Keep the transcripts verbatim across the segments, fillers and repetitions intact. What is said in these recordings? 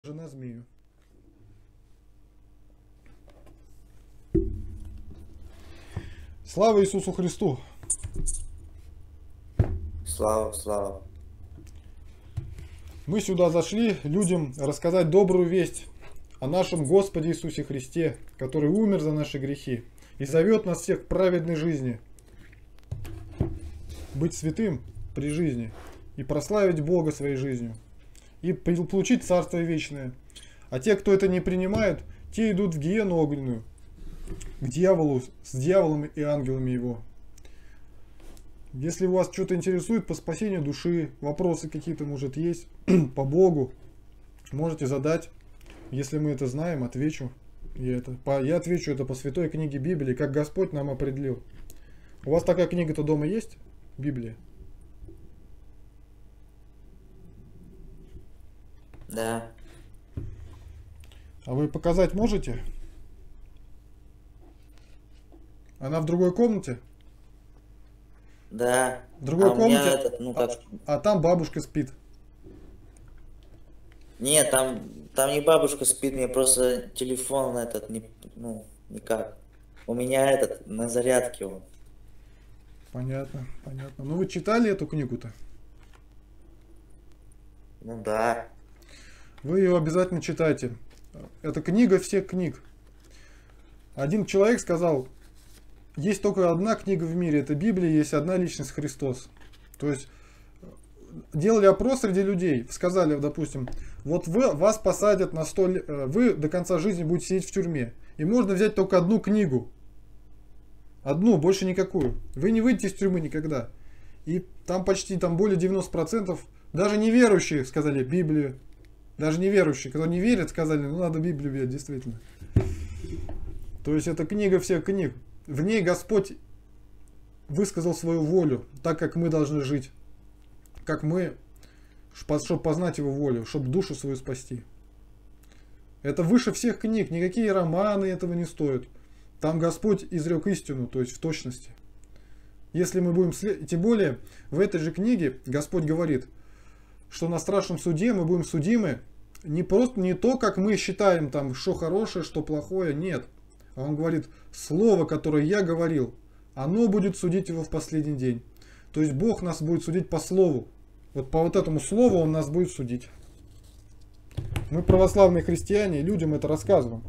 Жена змею. Слава Иисусу Христу! Слава, слава. Мы сюда зашли людям рассказать добрую весть о нашем Господе Иисусе Христе, который умер за наши грехи и зовет нас всех к праведной жизни, быть святым при жизни и прославить Бога своей жизнью и получить Царство Вечное. А те, кто это не принимают, те идут в гиену огненную, к дьяволу, с дьяволом и ангелами его. Если вас что-то интересует по спасению души, вопросы какие-то, может, есть по Богу, можете задать. Если мы это знаем, отвечу. Я, это, по, я отвечу это по святой книге Библии, как Господь нам определил. У вас такая книга-то дома есть? Библия? Да. А вы показать можете? Она в другой комнате? Да. В другой а у комнате? меня этот, ну как... А, а там бабушка спит. Нет, там, там не бабушка спит, мне просто телефон этот, не, ну, никак. У меня этот, на зарядке он. Понятно, понятно. Ну вы читали эту книгу-то? Ну да. Вы ее обязательно читайте. Это книга всех книг. Один человек сказал, есть только одна книга в мире, это Библия, есть одна личность Христос. То есть делали опрос среди людей, сказали, допустим, вот вы, вас посадят на сто лет, вы до конца жизни будете сидеть в тюрьме. И можно взять только одну книгу. Одну, больше никакую. Вы не выйдете из тюрьмы никогда. И там почти там более девяноста процентов, даже неверующие сказали Библию. Даже неверующие, кто не верит, сказали, ну надо Библию взять, действительно. То есть это книга всех книг. В ней Господь высказал свою волю, так как мы должны жить. Как мы, чтобы познать Его волю, чтобы душу свою спасти. Это выше всех книг, никакие романы этого не стоят. Там Господь изрек истину, то есть в точности. Если мы будем след... Тем более, в этой же книге Господь говорит, что на страшном суде мы будем судимы не просто не то, как мы считаем, там, что хорошее, что плохое, нет. А Он говорит, слово, которое я говорил, оно будет судить его в последний день. То есть Бог нас будет судить по слову. Вот по вот этому слову Он нас будет судить. Мы православные христиане, и людям это рассказываем.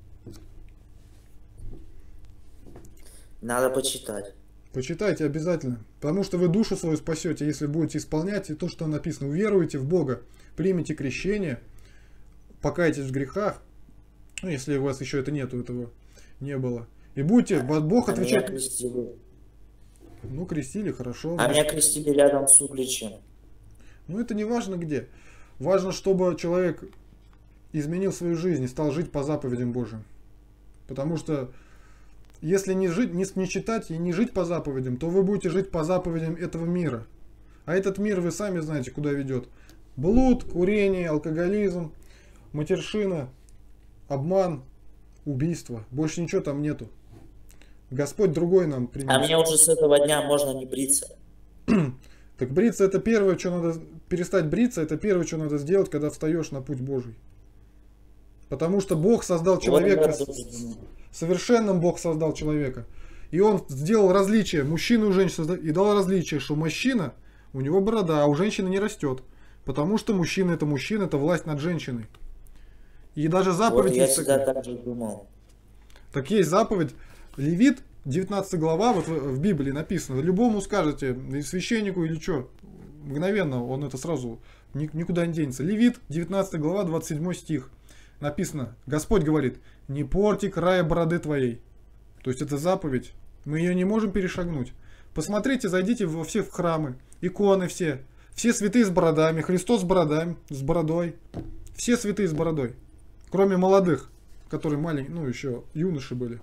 Надо почитать. Почитайте обязательно. Потому что вы душу свою спасете, если будете исполнять и то, что написано. Уверуете в Бога, примите крещение, покайтесь в грехах. Ну, если у вас еще это нету, этого не было. И будете, Бог А отвечать. меня крестили. Ну, крестили, хорошо. А меня крестили рядом с Угличем. Ну, это не важно где. Важно, чтобы человек изменил свою жизнь и стал жить по заповедям Божьим. Потому что если не жить, не, не читать и не жить по заповедям, то вы будете жить по заповедям этого мира. А этот мир вы сами знаете, куда ведет. Блуд, курение, алкоголизм, матершина, обман, убийство. Больше ничего там нету. Господь другой нам принес. А мне уже с этого дня можно не бриться. Так бриться это первое, что надо, перестать бриться, это первое, что надо сделать, когда встаешь на путь Божий. Потому что Бог создал человека, совершенным Бог создал человека. И Он сделал различие, мужчину и женщину, и дал различие, что мужчина, у него борода, а у женщины не растет. Потому что мужчина это мужчина, это власть над женщиной. И даже заповедь Вот я есть всегда такая. так же думал. Так есть заповедь, Левит, девятнадцатая глава, вот в, в Библии написано, любому скажете, и священнику или что, мгновенно он это сразу никуда не денется. Левит, девятнадцатая глава, двадцать седьмой стих. Написано, Господь говорит, не порти края бороды твоей. То есть это заповедь, мы ее не можем перешагнуть. Посмотрите, зайдите во все в храмы, иконы все, все святые с бородами, Христос с бородами, с бородой, все святые с бородой, кроме молодых, которые маленькие, ну еще юноши были.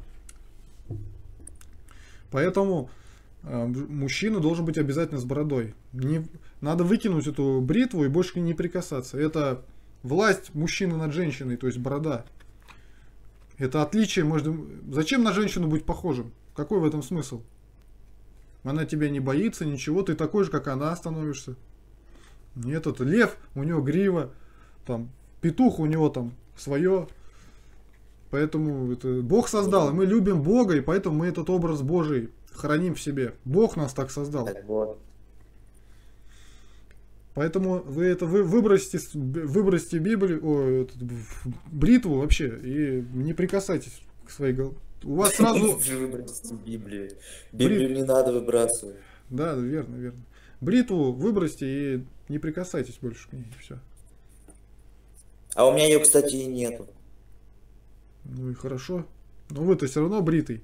Поэтому э, мужчина должен быть обязательно с бородой. Не, надо выкинуть эту бритву и больше к ней не прикасаться. Это власть мужчины над женщиной, то есть борода. Это отличие между... Зачем на женщину быть похожим? Какой в этом смысл? Она тебя не боится, ничего, ты такой же, как она становишься. Нет, это лев, у него грива, там Петух у него там свое. Поэтому это Бог создал, и мы любим Бога, и поэтому мы этот образ Божий храним в себе. Бог нас так создал. Так вот. Поэтому вы это вы выбросите, выбросите Библию, о, этот, бритву вообще и не прикасайтесь к своей голове. У вас сразу... Выбросьте Библию. Библию не надо выбрасывать. Да, верно, верно. Бритву выбросьте и не прикасайтесь больше к ней. Все. А у меня ее, кстати, и нету. Ну и хорошо. Но вы-то все равно бритый.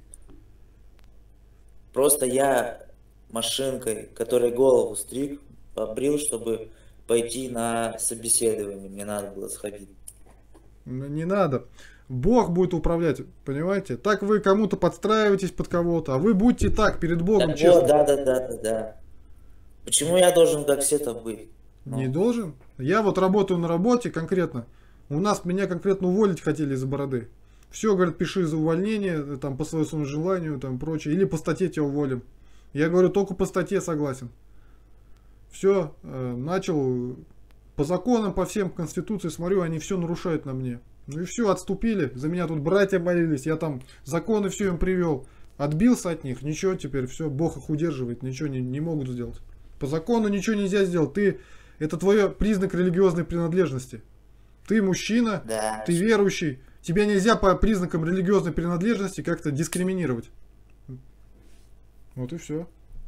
Просто я машинкой, которой голову стриг, побрил, чтобы пойти на собеседование. Мне надо было сходить. Не надо. Бог будет управлять, понимаете? Так вы кому-то подстраиваетесь под кого-то, а вы будьте так перед Богом Так честно. вот, да, да, да, да, да. Почему я должен как все-то быть? Не Ну. должен. Я вот работаю на работе конкретно. У нас меня конкретно уволить хотели из-за бороды. Все, говорят, пиши за увольнение, там, по своему желанию, там, прочее. Или по статье тебя уволим. Я говорю, только по статье согласен. Все, э, начал по законам, по всем конституции смотрю, они все нарушают на мне. Ну и все, отступили. За меня тут братья молились, я там законы все им привел. Отбился от них, ничего теперь, все, Бог их удерживает, ничего не, не могут сделать. По закону ничего нельзя сделать. Ты, это твой признак религиозной принадлежности. Ты мужчина, Да. ты верующий. Тебя нельзя по признакам религиозной принадлежности как-то дискриминировать. Вот и все.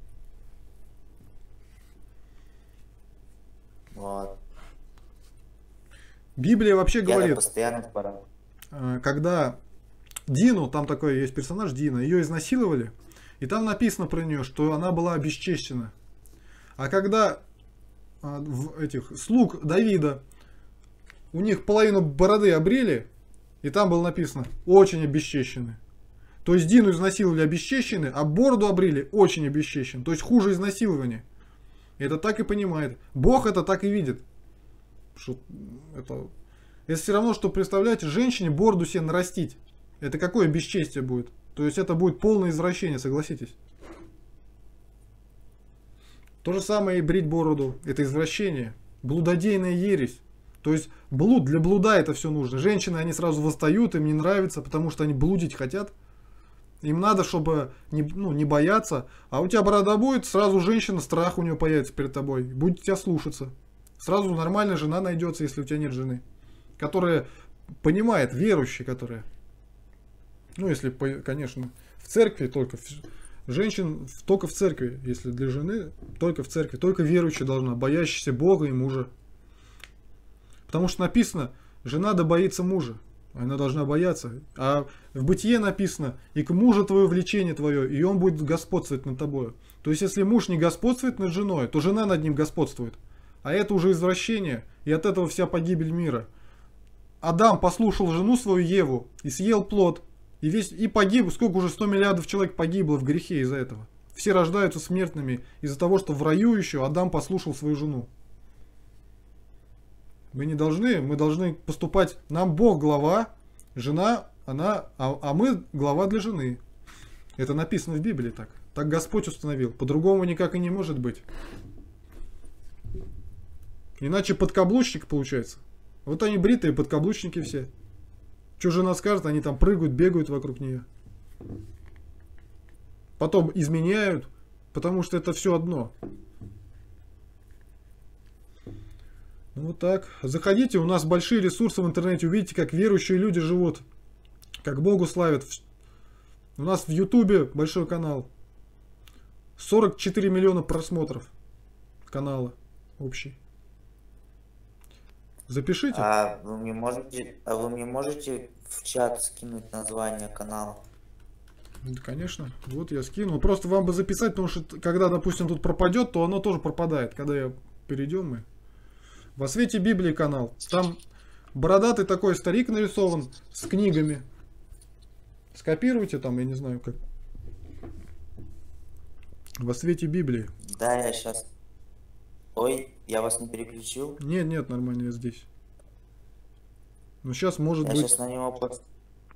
Вот. Библия вообще Я говорит, постоянно в парад. э, когда Дину, там такой есть персонаж Дина, ее изнасиловали, и там написано про нее, что она была обесчещена. А когда э, в этих слуг Давида, у них половину бороды обрели, и там было написано «очень обесчещены». То есть Дину изнасиловали обесчещены, а бороду обрели очень обесчещен. То есть хуже изнасилования. Это так и понимает. Бог это так и видит. Что это, это все равно, что представляете, женщине бороду себе нарастить. Это какое бесчестие будет? То есть это будет полное извращение, согласитесь. То же самое и брить бороду. Это извращение. Блудодейная ересь. То есть блуд, для блуда это все нужно. Женщины, они сразу восстают, им не нравится, потому что они блудить хотят. Им надо, чтобы не, ну, не бояться. А у тебя борода будет, сразу женщина, страх у нее появится перед тобой. Будет тебя слушаться. Сразу нормальная жена найдется, если у тебя нет жены. Которая понимает, верующая, которая. Ну, если, конечно, в церкви только. Женщин только в церкви, если для жены, только в церкви. Только верующая должна, боящаяся Бога и мужа. Потому что написано, жена да боится мужа. Она должна бояться. А в Бытие написано, и к мужу твое влечение твое, и он будет господствовать над тобой. То есть, если муж не господствует над женой, то жена над ним господствует. А это уже извращение, и от этого вся погибель мира. Адам послушал жену свою Еву и съел плод, и, весь, и погиб, сколько уже сто миллиардов человек погибло в грехе из-за этого. Все рождаются смертными из-за того, что в раю еще Адам послушал свою жену. Мы не должны, мы должны поступать, нам Бог глава, жена, она, а, а мы глава для жены. Это написано в Библии так. Так Господь установил. По-другому никак и не может быть. Иначе подкаблучник получается. Вот они бритые подкаблучники все. Что жена скажет, они там прыгают, бегают вокруг нее. Потом изменяют, потому что это все одно. Ну вот так. Заходите, у нас большие ресурсы в интернете, увидите, как верующие люди живут, как Богу славят. У нас в Ютубе большой канал. сорок четыре миллиона просмотров канала общий. Запишите. А вы мне можете, а вы мне можете в чат скинуть название канала? Да, конечно. Вот я скину. Просто вам бы записать, потому что когда, допустим, тут пропадет, то оно тоже пропадает. Когда я перейдем мы. Во свете Библии канал. Там бородатый такой старик нарисован с книгами. Скопируйте там, я не знаю как. Во свете Библии. Да, я сейчас. Ой, я вас не переключил. Нет, нет, нормально, я здесь. Ну сейчас может Я быть. сейчас на него под...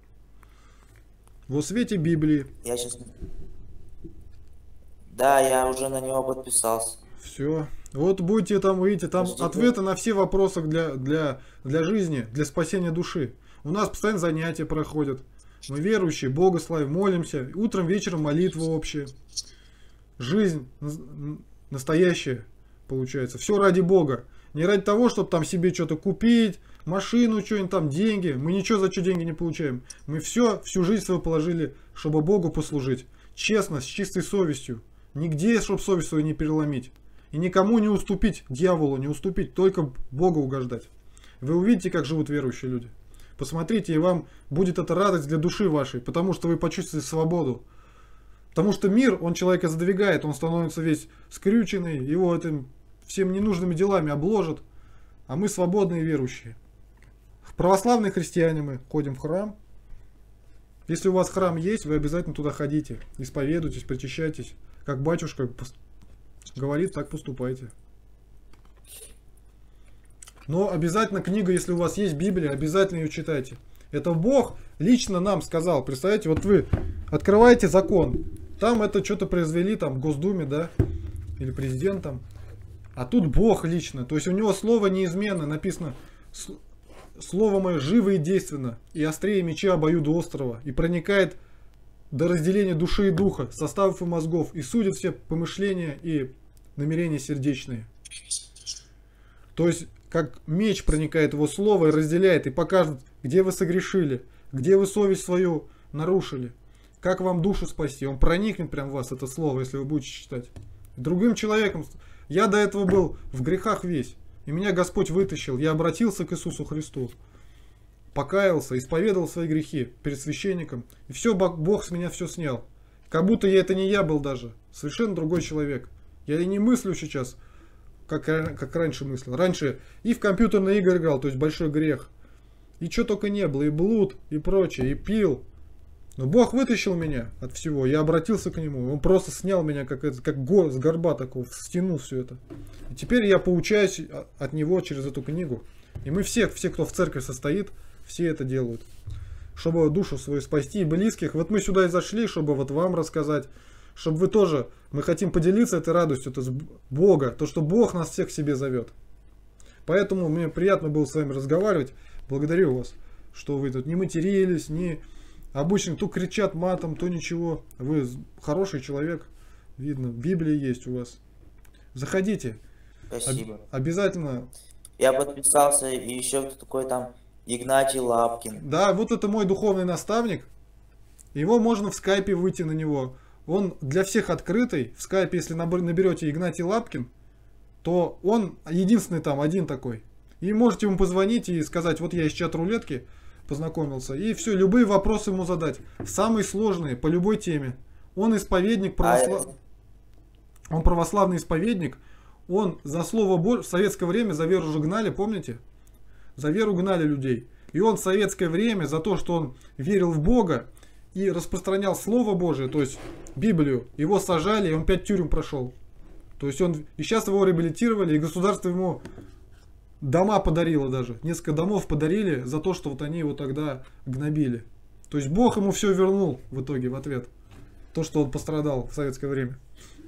Во свете Библии. Я сейчас... Да, я уже на него подписался. Все, Вот будете там, видите, там Подожди, ответы на все вопросы для, для, для жизни, для спасения души. У нас постоянно занятия проходят. Мы верующие, Бога славим, молимся. Утром, вечером молитвы общие. Жизнь настоящая получается. Все ради Бога. Не ради того, чтобы там себе что-то купить, машину, что-нибудь там, деньги. Мы ничего за что деньги не получаем. Мы все, всю жизнь свою положили, чтобы Богу послужить. Честно, с чистой совестью. Нигде, чтобы совесть свою не переломить. И никому не уступить, дьяволу не уступить, только Богу угождать. Вы увидите, как живут верующие люди. Посмотрите, и вам будет эта радость для души вашей, потому что вы почувствуете свободу. Потому что мир, он человека задвигает, он становится весь скрюченный, его этим всем ненужными делами обложат. А мы свободные верующие. Православные христиане мы ходим в храм. Если у вас храм есть, вы обязательно туда ходите. Исповедуйтесь, причащайтесь. Как батюшка говорит, так поступайте. Но обязательно книга, если у вас есть Библия, обязательно ее читайте. Это Бог лично нам сказал. Представляете, вот вы открываете закон. Там это что-то произвели там в Госдуме, да, или президентом. А тут Бог лично. То есть у него слово неизменно. Написано, слово мое живо и действенно, и острее меча обоюдоострого, и проникает до разделения души и духа, составов и мозгов, и судит все помышления и намерения сердечные. То есть, как меч проникает его слово и разделяет, и покажет, где вы согрешили, где вы совесть свою нарушили, как вам душу спасти. Он проникнет прям в вас, это слово, если вы будете читать. Другим человеком. Я до этого был в грехах весь, и меня Господь вытащил. Я обратился к Иисусу Христу, покаялся, исповедовал свои грехи перед священником, и все, Бог с меня все снял. Как будто я, это не я был даже, совершенно другой человек. Я и не мыслю сейчас, как, как раньше мыслил. Раньше и в компьютерные игры играл, то есть большой грех. И что только не было, и блуд, и прочее, и пил. Но Бог вытащил меня от всего, я обратился к Нему. Он просто снял меня, как, это, как гор, с горба такого, стянул все это. И теперь я получаюсь от Него через эту книгу. И мы все, все, кто в церкви состоит, все это делают. Чтобы душу свою спасти и близких. Вот мы сюда и зашли, чтобы вот вам рассказать. Чтобы вы тоже, мы хотим поделиться этой радостью, это с Бога. То, что Бог нас всех к себе зовет. Поэтому мне приятно было с вами разговаривать. Благодарю вас, что вы тут не матерились, не... Обычно то кричат матом, то ничего. Вы хороший человек. Видно, Библия есть у вас. Заходите. Спасибо. Об- обязательно. Я подписался, и еще кто такой там Игнатий Лапкин. Да, вот это мой духовный наставник. Его можно в скайпе выйти на него. Он для всех открытый. В скайпе, если наберете Игнатий Лапкин, то он единственный там, один такой. И можете ему позвонить и сказать, вот я из чат-рулетки познакомился. И все, любые вопросы ему задать. Самые сложные, по любой теме. Он исповедник, православ... а он православный исповедник. Он за слово Божье, в советское время за веру же гнали, помните? За веру гнали людей. И он в советское время за то, что он верил в Бога и распространял Слово Божие, то есть Библию, его сажали, и он пять тюрем прошел. То есть он, и сейчас его реабилитировали, и государство ему дома подарило даже. Несколько домов подарили за то, что вот они его тогда гнобили. То есть Бог ему все вернул в итоге, в ответ. То, что он пострадал в советское время.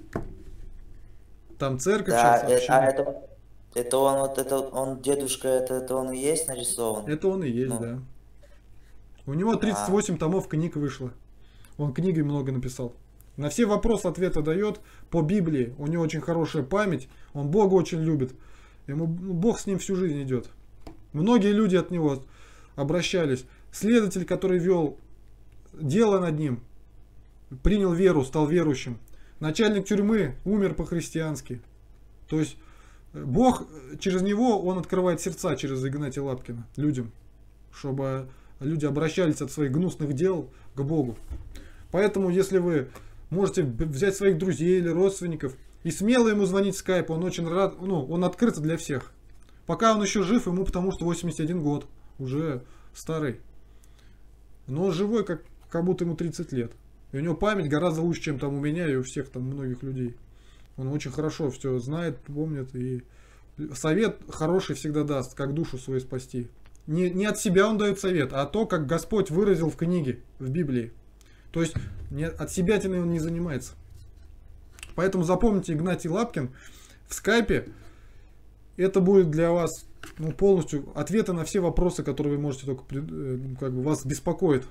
Там церковь Да, сейчас э, вообще. а это, это он, вот это он, дедушка, это, это он и есть нарисован? Это он и есть, Ну. да. У него тридцать восемь томов книг вышло. Он книги много написал. На все вопросы ответы дает по Библии. У него очень хорошая память. Он Бога очень любит. Ему Бог с ним всю жизнь идет. Многие люди от него обращались. Следователь, который вел дело над ним, принял веру, стал верующим. Начальник тюрьмы умер по-христиански. То есть Бог через него, он открывает сердца через Игнатия Лапкина людям, чтобы люди обращались от своих гнусных дел к Богу. Поэтому, если вы можете взять своих друзей или родственников и смело ему звонить в скайп, он очень рад, ну, он открыт для всех. Пока он еще жив, ему потому что восемьдесят один год, уже старый. Но он живой, как, как будто ему тридцать лет. И у него память гораздо лучше, чем там у меня и у всех там многих людей. Он очень хорошо все знает, помнит. И совет хороший всегда даст, как душу свою спасти. Не, не от себя он дает совет, а то, как Господь выразил в книге, в Библии. То есть не, от себятины он не занимается. Поэтому запомните, Игнатий Лапкин в скайпе. Это будет для вас, ну, полностью ответы на все вопросы, которые вы можете только, как бы, вас беспокоит.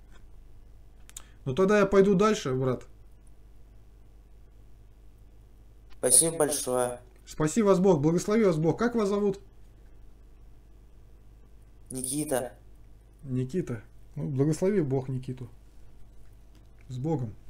Ну тогда я пойду дальше, брат. Спасибо большое. Спаси вас Бог, благослови вас Бог. Как вас зовут? Никита. Никита. Ну, благослови Бог Никиту. С Богом.